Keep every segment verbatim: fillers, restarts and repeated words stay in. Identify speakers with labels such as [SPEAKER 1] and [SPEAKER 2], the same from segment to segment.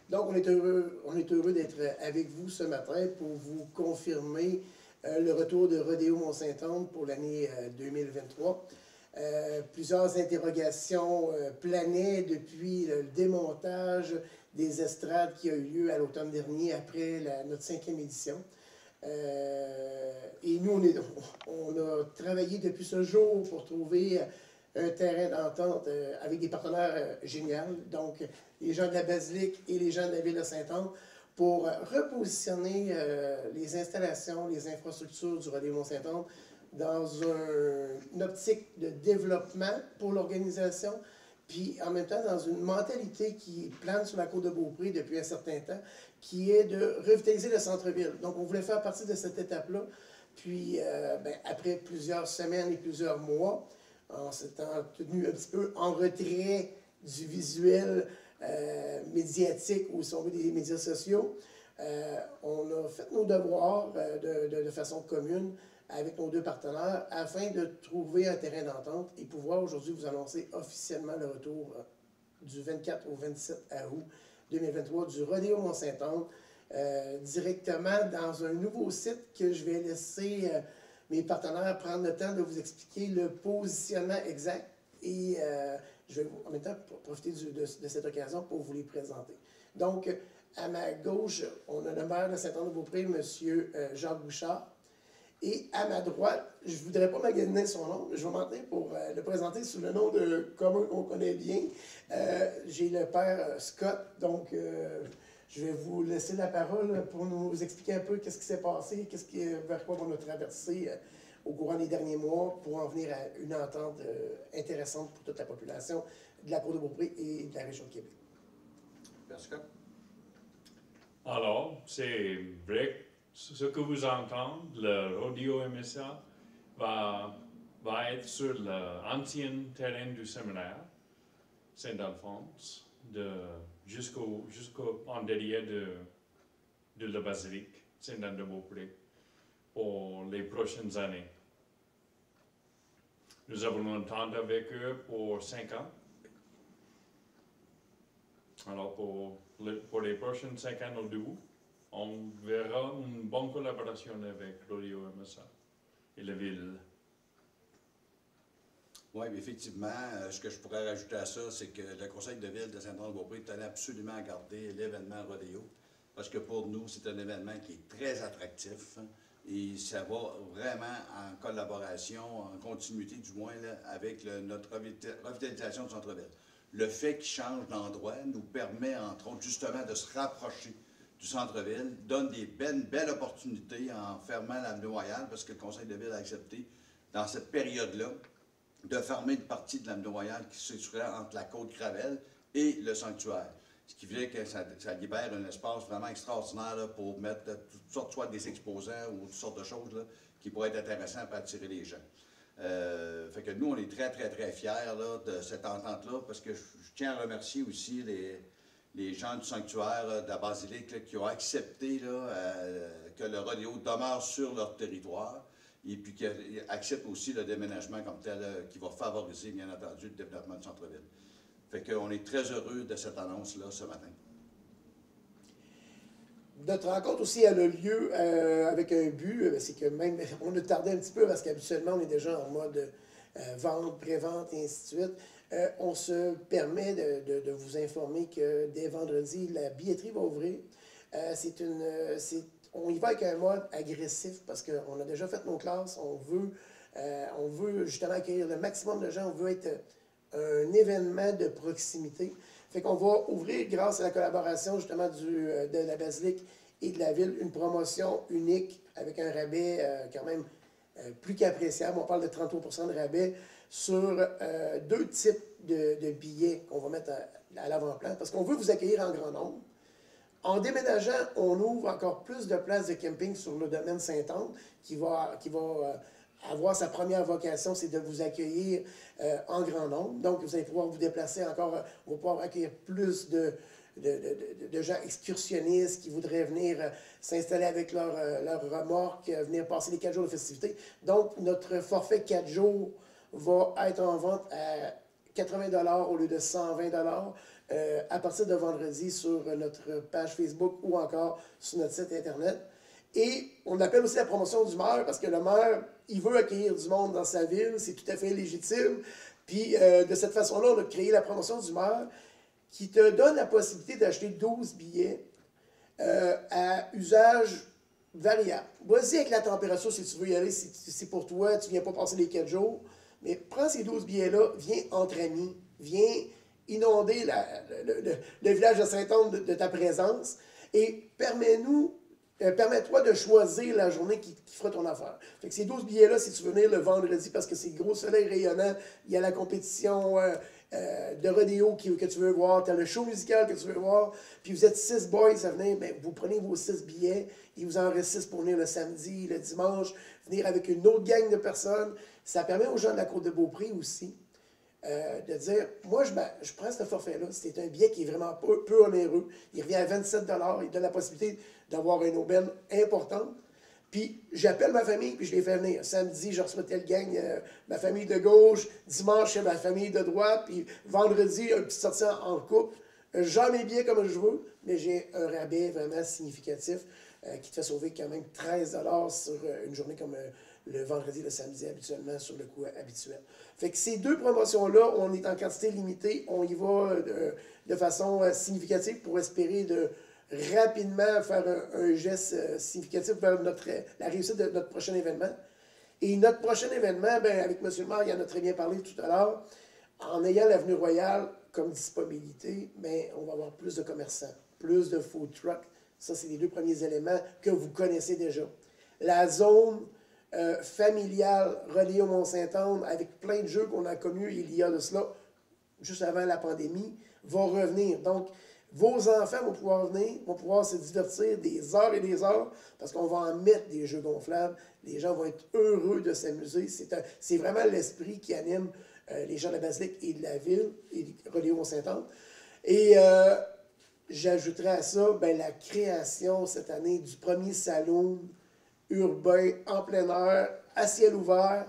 [SPEAKER 1] Donc, on est heureux, on est heureux d'être avec vous ce matin pour vous confirmer euh, le retour de Rodéo Mont-Saint-Anne pour l'année euh, deux mille vingt-trois. Euh, plusieurs interrogations euh, planaient depuis le démontage des estrades qui a eu lieu à l'automne dernier après la, notre cinquième édition. Euh, et nous, on, est, on a travaillé depuis ce jour pour trouver un terrain d'entente euh, avec des partenaires euh, géniaux, donc les gens de la Basilique et les gens de la ville de Sainte-Anne, pour repositionner euh, les installations, les infrastructures du Rodéo Mont-Saint-Anne dans un, une optique de développement pour l'organisation, puis en même temps dans une mentalité qui plane sur la côte de Beaupré depuis un certain temps, qui est de revitaliser le centre-ville. Donc on voulait faire partie de cette étape-là, puis euh, ben, après plusieurs semaines et plusieurs mois, en s'étant tenu un petit peu en retrait du visuel euh, médiatique ou si on veut des médias sociaux, euh, on a fait nos devoirs euh, de, de, de façon commune avec nos deux partenaires afin de trouver un terrain d'entente et pouvoir aujourd'hui vous annoncer officiellement le retour euh, du vingt-quatre au vingt-sept août deux mille vingt-trois du Rodéo Mont-Saint-Anne euh, directement dans un nouveau site que je vais laisser euh, mes partenaires prendre le temps de vous expliquer le positionnement exact et euh, je vais en même temps profiter du, de, de cette occasion pour vous les présenter. Donc, à ma gauche, on a le maire de Saint-Anne-de-Beaupré, M. Euh, Jacques Bouchard. Et à ma droite, je ne voudrais pas magasiner son nom, mais je vais m'entrer pour euh, le présenter sous le nom de commun qu'on connaît bien. Euh, J'ai le père euh, Scott, donc euh, je vais vous laisser la parole pour nous expliquer un peu qu'est-ce qui s'est passé, qu'est-ce qui, vers quoi on a traversé euh, au courant des derniers mois pour en venir à une entente euh, intéressante pour toute la population de la Côte-de-Beaupré et de la région de Québec.
[SPEAKER 2] Père Scott?
[SPEAKER 3] Alors, c'est vrai, ce que vous entendez, le Rodéo M S A va, va être sur l'ancien terrain du séminaire Saint-Alphonse, jusqu'au jusqu'au en derrière de, de la basilique Saint-Anne-de-Beaupré pour les prochaines années. Nous avons une entente avec eux pour cinq ans. Alors, pour, le, pour les prochaines cinq ans au début, on verra une bonne collaboration avec Rodéo M S A et la ville.
[SPEAKER 2] Oui, effectivement, euh, ce que je pourrais rajouter à ça, c'est que le conseil de ville de Saint-Anne-de-Beaupré tenait absolument à garder l'événement Rodéo, parce que pour nous, c'est un événement qui est très attractif, hein, et ça va vraiment en collaboration, en continuité du moins, là, avec le, notre revitalisation du centre-ville. Le fait qu'il change d'endroit nous permet, entre autres, justement, de se rapprocher du centre-ville, donne des belles, belles opportunités en fermant l'avenue Royale, parce que le conseil de ville a accepté, dans cette période-là, de fermer une partie de l'avenue Royale qui se situerait entre la Côte-Gravel et le sanctuaire. Ce qui fait que ça, ça libère un espace vraiment extraordinaire là, pour mettre toutes sortes, soit des exposants ou toutes sortes de choses là, qui pourraient être intéressantes pour attirer les gens. Euh, fait que nous, on est très, très, très fiers là, de cette entente-là, parce que je, je tiens à remercier aussi les, les gens du sanctuaire là, de la Basilique là, qui ont accepté là, euh, que le rodéo demeure sur leur territoire et puis qui acceptent aussi le déménagement comme tel euh, qui va favoriser, bien entendu, le développement du centre-ville. Fait qu'on est très heureux de cette annonce-là ce matin.
[SPEAKER 1] Notre rencontre aussi a le lieu euh, avec un but, c'est que même, on a tardé un petit peu parce qu'habituellement on est déjà en mode euh, vente, pré-vente et ainsi de suite. Euh, on se permet de, de, de vous informer que dès vendredi, la billetterie va ouvrir. Euh, c'est une, c'est, on y va avec un mode agressif parce qu'on a déjà fait nos classes, on veut, euh, on veut justement accueillir le maximum de gens, on veut être un événement de proximité. Fait qu'on va ouvrir, grâce à la collaboration justement du, de la Basilique et de la Ville, une promotion unique avec un rabais euh, quand même euh, plus qu'appréciable. On parle de trente-trois pour cent de rabais sur euh, deux types de, de billets qu'on va mettre à, à l'avant-plan parce qu'on veut vous accueillir en grand nombre. En déménageant, on ouvre encore plus de places de camping sur le domaine Sainte-Anne qui va, qui va euh, avoir sa première vocation, c'est de vous accueillir euh, en grand nombre. Donc, vous allez pouvoir vous déplacer encore, on va pouvoir accueillir plus de, de, de, de, de gens excursionnistes qui voudraient venir euh, s'installer avec leur, euh, leur remorque, euh, venir passer les quatre jours de festivité. Donc, notre forfait quatre jours va être en vente à quatre-vingts dollars au lieu de cent vingt dollars. euh, à partir de vendredi sur notre page Facebook ou encore sur notre site Internet. Et on appelle aussi la promotion du maire parce que le maire, il veut accueillir du monde dans sa ville, c'est tout à fait légitime. Puis euh, de cette façon-là, on a créé la promotion du maire qui te donne la possibilité d'acheter douze billets euh, à usage variable. Vas-y avec la température si tu veux y aller, si c'est pour toi, tu ne viens pas passer les quatre jours. Mais prends ces douze billets-là, viens entre amis, viens inonder la, le, le, le village de Saint-Anne de, de ta présence et permets-nous, euh, permets-toi de choisir la journée qui, qui fera ton affaire. Fait que ces douze billets-là, si tu veux venir le vendredi parce que c'est gros soleil rayonnant, il y a la compétition euh, euh, de rodéo qui, que tu veux voir, tu as le show musical que tu veux voir, puis vous êtes six boys à venir, bien, vous prenez vos six billets, il vous en reste six pour venir le samedi, le dimanche, venir avec une autre gang de personnes. Ça permet aux gens de la Côte-de-Beaupré aussi euh, de dire, moi, je, ben, je prends ce forfait-là. C'est un billet qui est vraiment peu, peu onéreux. Il revient à vingt-sept dollars. Il donne la possibilité d'avoir une aubaine importante. Puis, j'appelle ma famille, puis je les fais venir. Samedi, je reçois telle gang, euh, ma famille de gauche. Dimanche, c'est ma famille de droite. Puis, vendredi, un petit sortie en, en couple. J'ai mes billets comme je veux, mais j'ai un rabais vraiment significatif euh, qui te fait sauver quand même treize dollars sur euh, une journée comme euh, le vendredi, le samedi, habituellement, sur le coût habituel. Fait que ces deux promotions-là, on est en quantité limitée, on y va de, de façon euh, significative pour espérer de rapidement faire un, un geste euh, significatif vers notre, la réussite de notre prochain événement. Et notre prochain événement, ben, avec M. le maire, il en a très bien parlé tout à l'heure, en ayant l'Avenue Royale comme disponibilité, ben, on va avoir plus de commerçants, plus de food trucks. Ça, c'est les deux premiers éléments que vous connaissez déjà. La zone euh, familiale reliée au Mont-Saint-Anne, avec plein de jeux qu'on a connus il y a de cela, juste avant la pandémie, va revenir. Donc, vos enfants vont pouvoir venir, vont pouvoir se divertir des heures et des heures, parce qu'on va en mettre des jeux gonflables. Les gens vont être heureux de s'amuser. C'est, un, c'est vraiment l'esprit qui anime euh, les gens de la Basilique et de la ville, et reliés au Mont-Saint-Anne. Et euh, j'ajouterais à ça ben, la création cette année du premier salon urbain en plein air, à ciel ouvert,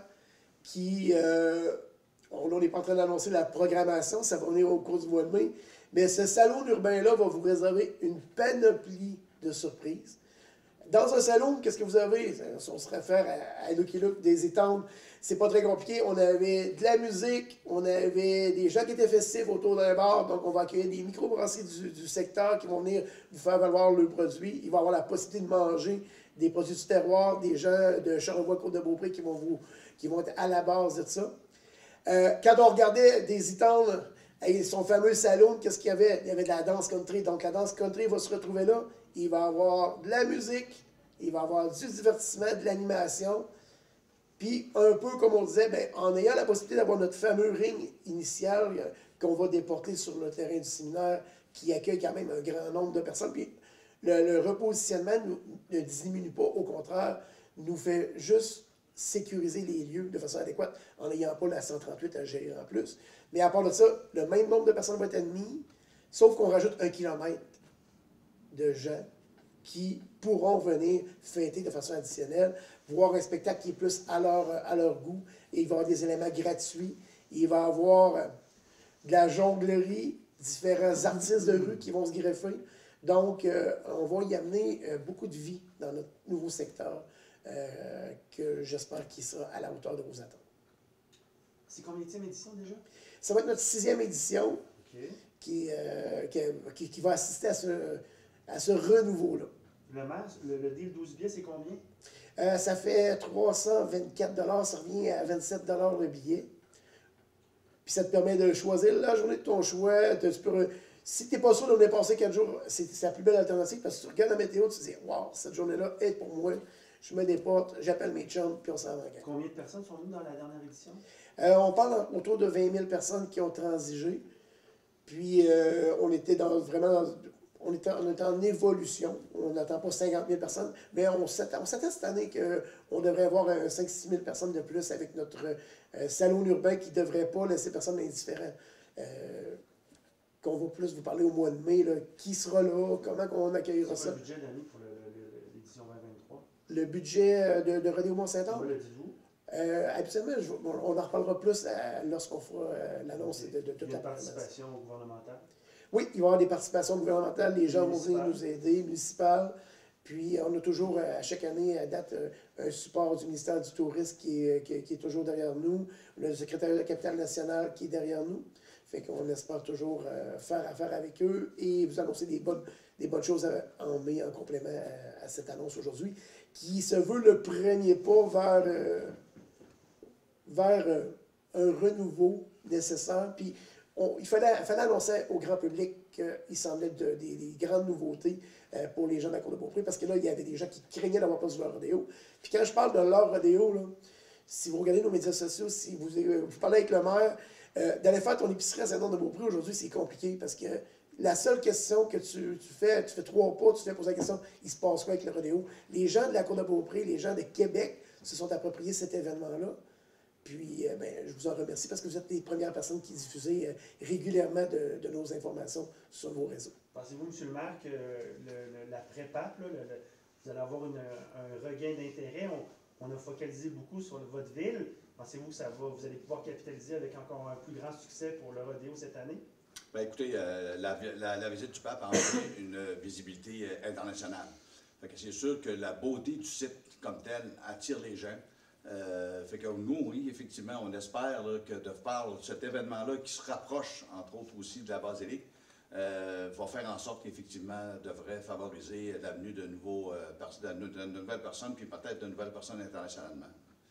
[SPEAKER 1] qui, euh, on n'est pas en train d'annoncer la programmation, ça va venir au cours du mois de mai, mais ce salon urbain-là va vous réserver une panoplie de surprises. Dans un salon, qu'est-ce que vous avez? Si on se réfère à, à Lucky Luke, des étangs, c'est pas très compliqué. On avait de la musique, on avait des gens qui étaient festifs autour d'un bar, donc on va accueillir des microbrasseries du, du secteur qui vont venir vous faire valoir leurs produits. Il va y avoir la possibilité de manger des produits du terroir, des gens de Charlevoix-Côte-de-Beaupré qui vont vous, qui vont être à la base de ça. Euh, quand on regardait des étangs, et son fameux salon, qu'est-ce qu'il y avait? Il y avait de la danse country. Donc, la danse country va se retrouver là. Il va y avoir de la musique, il va y avoir du divertissement, de l'animation. Puis, un peu comme on disait, bien, en ayant la possibilité d'avoir notre fameux ring initial euh, qu'on va déporter sur le terrain du séminaire, qui accueille quand même un grand nombre de personnes. Puis, le, le repositionnement nous, ne diminue pas, au contraire, nous fait juste sécuriser les lieux de façon adéquate en n'ayant pas la cent trente-huit à gérer en plus. Mais à part de ça, le même nombre de personnes vont être admises, sauf qu'on rajoute un kilomètre de gens qui pourront venir fêter de façon additionnelle, voir un spectacle qui est plus à leur, à leur goût, et il va y avoir des éléments gratuits, il va y avoir de la jonglerie, différents artistes de rue qui vont se greffer. Donc, euh, on va y amener euh, beaucoup de vie dans notre nouveau secteur, euh, que j'espère qu'il sera à la hauteur de vos attentes.
[SPEAKER 4] C'est combien de édition déjà?
[SPEAKER 1] Ça va être notre sixième édition
[SPEAKER 4] Okay.
[SPEAKER 1] qui, euh, qui, qui va assister à ce, à ce renouveau-là.
[SPEAKER 4] Le, masque, le, le deal douze billets, c'est combien?
[SPEAKER 1] Euh, ça fait trois cent vingt-quatre dollars, ça revient à vingt-sept dollars le billet. Puis ça te permet de choisir la journée de ton choix. De, tu peux, si tu n'es pas sûr de venir passer quatre jours, c'est la plus belle alternative parce que tu regardes la météo, tu te dis « Wow, cette journée-là est pour moi. » Je mets des portes, j'appelle mes chums, puis on s'en va.
[SPEAKER 4] Combien de personnes sont venues dans la dernière édition?
[SPEAKER 1] Euh, on parle autour de vingt mille personnes qui ont transigé. Puis euh, on était dans, vraiment dans, on était, on était en évolution. On n'attend pas cinquante mille personnes, mais on s'attend cette année qu'on devrait avoir cinq à six mille personnes de plus avec notre euh, salon urbain qui ne devrait pas laisser personne indifférent. Euh, qu'on va plus vous parler au mois de mai, là, qui sera là, comment on accueillera ça.
[SPEAKER 4] C'est le budget d'année pour l'édition vingt vingt-trois?
[SPEAKER 1] Le budget de, de Rodéo Mont-Saint-Anne?
[SPEAKER 4] Comment le dites-vous?
[SPEAKER 1] Euh, habituellement, je, on, on en reparlera plus lorsqu'on fera euh, l'annonce de, de, de toute
[SPEAKER 4] la
[SPEAKER 1] la
[SPEAKER 4] participation gouvernementale.
[SPEAKER 1] Oui, il va y avoir des participations gouvernementales, les gens vont venir
[SPEAKER 4] Municipales.
[SPEAKER 1] nous aider, municipales. Puis on a toujours, euh, à chaque année, à date, euh, un support du ministère du Tourisme qui est, qui est- qui est toujours derrière nous, le secrétaire de la capitale nationale qui est derrière nous. Fait qu'on espère toujours euh, faire affaire avec eux et vous annoncer des bonnes, des bonnes choses à- en mai, en complément à, à cette annonce aujourd'hui, qui se veut le premier pas vers, euh, vers euh, un renouveau nécessaire. Puis on- il fallait, fallait annoncer au grand public qu'il semblait être de- des, des grandes nouveautés euh, pour les gens de la Cour de Beaupré, parce que là, il y avait des gens qui craignaient d'avoir perdu leur rodéo. Puis quand je parle de leur rodéo, là, si vous regardez nos médias sociaux, si vous, euh, vous parlez avec le maire, euh, d'aller faire ton épicerie à Saint-Anne-de-Beaupré aujourd'hui, c'est compliqué parce que la seule question que tu, tu fais, tu fais trois pas, tu te fais poser la question, il se passe quoi avec le rodéo? Les gens de la Cour de Beaupré, les gens de Québec se sont appropriés cet événement-là. Puis, euh, ben, je vous en remercie parce que vous êtes les premières personnes qui diffusez euh, régulièrement de, de nos informations sur vos réseaux.
[SPEAKER 4] Pensez-vous, M. le maire, que le, le- l'après-pape, là, le- le- vous allez avoir une- un regain d'intérêt? On, on a focalisé beaucoup sur votre ville. Pensez-vous que ça va, vous allez pouvoir capitaliser avec encore un plus grand succès pour le rodéo cette année?
[SPEAKER 2] Ben, écoutez, euh, la, la- la visite du pape a enlevé une visibilité euh, internationale. Fait que c'est sûr que la beauté du site comme tel attire les gens. Euh, fait que nous, oui, effectivement, on espère là, que de par cet événement-là qui se rapproche, entre autres aussi, de la basilique, euh, va faire en sorte qu'effectivement, devrait favoriser la venue de, nouveaux, euh, pers- de, de nouvelles personnes, puis peut-être de nouvelles personnes internationalement.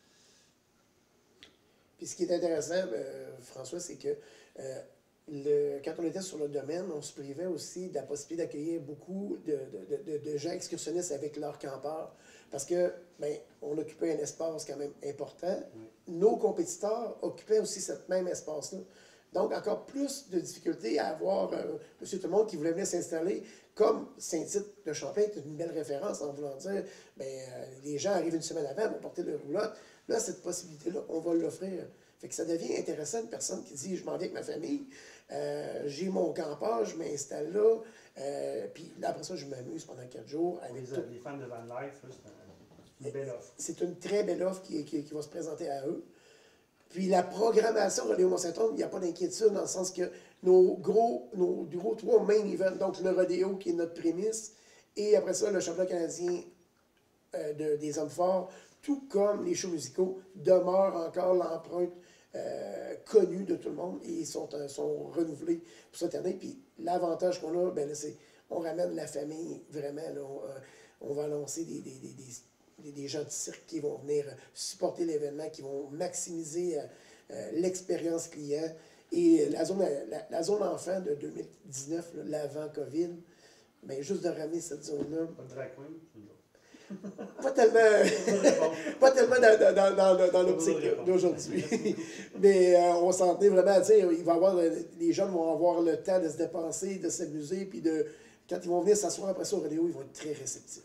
[SPEAKER 1] Puis ce qui est intéressant, euh, François, c'est que euh, le, quand on était sur le domaine, on se privait aussi de la possibilité d'accueillir beaucoup de, de, de, de gens excursionnistes avec leurs campeurs. Parce que, ben, on occupait un espace quand même important.
[SPEAKER 4] Oui.
[SPEAKER 1] Nos compétiteurs occupaient aussi ce même espace-là. Donc, encore plus de difficultés à avoir euh, monsieur tout le monde qui voulait venir s'installer. Comme Saint-Tite de Champlain est une belle référence en voulant dire, ben, euh, les gens arrivent une semaine avant, vont porter leur roulotte. Là, cette possibilité-là, on va l'offrir. Fait que ça devient intéressant, une personne qui dit, je m'en viens avec ma famille, euh, j'ai mon campeur, je m'installe là, euh, puis là, après ça, je m'amuse pendant quatre jours
[SPEAKER 4] Pour
[SPEAKER 1] avec
[SPEAKER 4] les,
[SPEAKER 1] tout.
[SPEAKER 4] les fans de Van Life, là, c'est un- une belle offre.
[SPEAKER 1] C'est une très belle offre qui, qui, qui va se présenter à eux. Puis la programmation de Rodéo Mont-Saint-Anne, il n'y a pas d'inquiétude dans le sens que nos gros, nos gros trois main events, donc le rodéo qui est notre prémisse, et après ça, le championnat canadien euh, de, des hommes forts, tout comme les shows musicaux, demeurent encore l'empreinte euh, connue de tout le monde et sont, euh, sont renouvelés pour cette année. Puis l'avantage qu'on a, ben là, c'est on ramène la famille vraiment. Là, on, euh, on va annoncer des, des, des, des, des gens de cirque qui vont venir supporter l'événement, qui vont maximiser euh, euh, l'expérience client. Et la zone, la, la zone enfant de deux mille dix-neuf, là, l'avant-COVID, ben, juste de ramener cette zone-là,
[SPEAKER 4] Pas de drag queen? C'est une joke.
[SPEAKER 1] pas tellement, pas tellement dans, dans, dans, dans, dans l'optique
[SPEAKER 4] Pas de réponse.
[SPEAKER 1] d'aujourd'hui.
[SPEAKER 4] Merci beaucoup.
[SPEAKER 1] Mais euh, on s'en tenait vraiment à dire, il va avoir, les jeunes vont avoir le temps de se dépenser, de s'amuser, puis de, quand ils vont venir s'asseoir après ça au rodéo, ils vont être très réceptifs.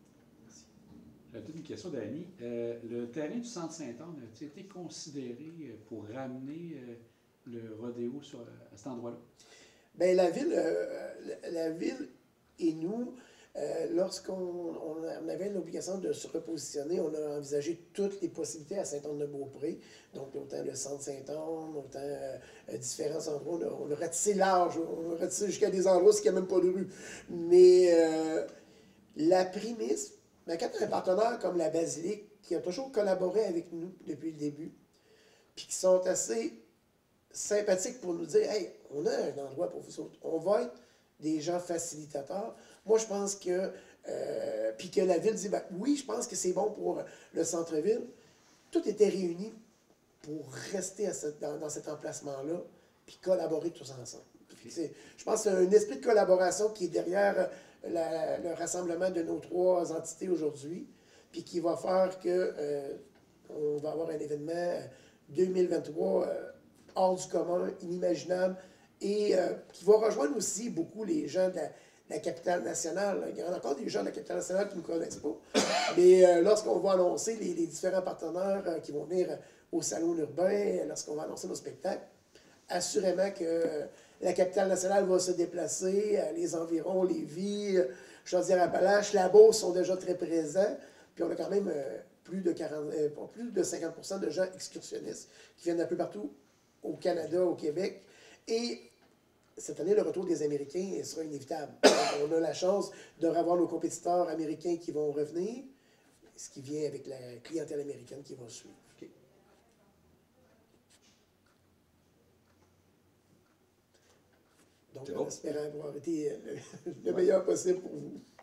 [SPEAKER 5] J'ai peut-être une question d'Annie. Euh, le terrain du Centre Sainte-Anne a-t-il été considéré pour ramener euh, le rodéo sur, à cet endroit-là?
[SPEAKER 1] Bien, la ville, euh, la, la ville et nous, euh, lorsqu'on on on avait l'obligation de se repositionner, on a envisagé toutes les possibilités à Saint-Anne-de-Beaupré, donc autant le centre Saint-Anne, autant euh, différents endroits. On a, on a ratissé large, on a ratissé jusqu'à des endroits où il n'y a même pas de rue. Mais euh, la prémisse, ben, quand tu as un partenaire comme la Basilique, qui a toujours collaboré avec nous depuis le début, puis qui sont assez sympathiques pour nous dire, hey, on a un endroit pour vous autres. On va être des gens facilitateurs. Moi, je pense que, euh, puis que la ville dit, ben, oui, je pense que c'est bon pour le centre-ville. Tout était réuni pour rester à cette- dans, dans cet emplacement-là, puis collaborer tous ensemble. Puis c'est- je pense que c'est un esprit de collaboration qui est derrière la- le rassemblement de nos trois entités aujourd'hui, puis qui va faire que euh, on va avoir un événement euh, deux mille vingt-trois euh, hors du commun, inimaginable, et euh, qui va rejoindre aussi beaucoup les gens de la, de la capitale nationale. Il y en a encore des gens de la capitale nationale qui ne nous connaissent pas, mais euh, lorsqu'on va annoncer les, les différents partenaires euh, qui vont venir euh, au salon urbain, lorsqu'on va annoncer nos spectacles, assurément que euh, la capitale nationale va se déplacer, euh, les environs, Lévis, euh, Chaudière-Appalaches, la Beauce sont déjà très présents, puis on a quand même euh, plus de quarante, euh, plus de cinquante pour cent de gens excursionnistes qui viennent un peu partout au Canada, au Québec. Et cette année, le retour des Américains sera inévitable. On a la chance de revoir nos compétiteurs américains qui vont revenir, ce qui vient avec la clientèle américaine qui va suivre.
[SPEAKER 5] OK.
[SPEAKER 1] Donc,
[SPEAKER 2] C'est
[SPEAKER 1] en
[SPEAKER 2] bon.
[SPEAKER 1] espérant avoir été le, le meilleur possible pour vous.